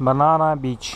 Banana Beach.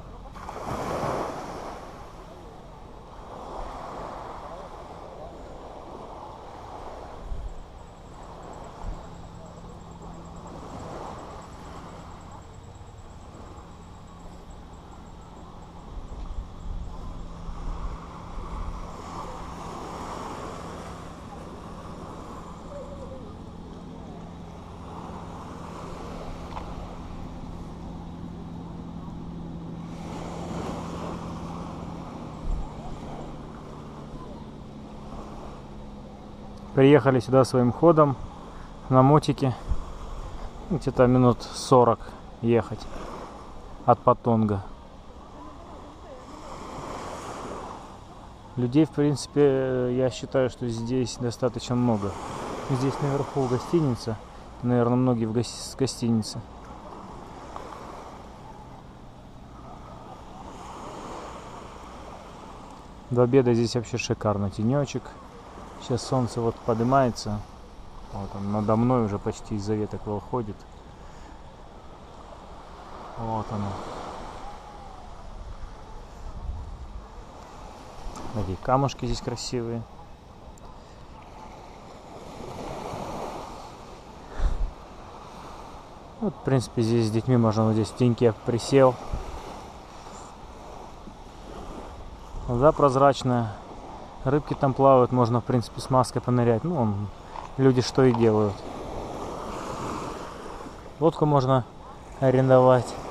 Приехали сюда своим ходом на мотике. Где-то минут 40 ехать от Патонга. Людей, в принципе, я считаю, что здесь достаточно много. Здесь наверху гостиница. Наверное, многие в гостинице. До обеда здесь вообще шикарно. Тенечек. Сейчас солнце вот поднимается. Вот он надо мной уже почти из-за веток выходит. Вот оно. Такие камушки здесь красивые. Вот, в принципе, здесь с детьми можно вот здесь в теньке присел. Вода прозрачная. Рыбки там плавают, можно, в принципе, с маской понырять. Ну, люди что и делают. Лодку можно арендовать.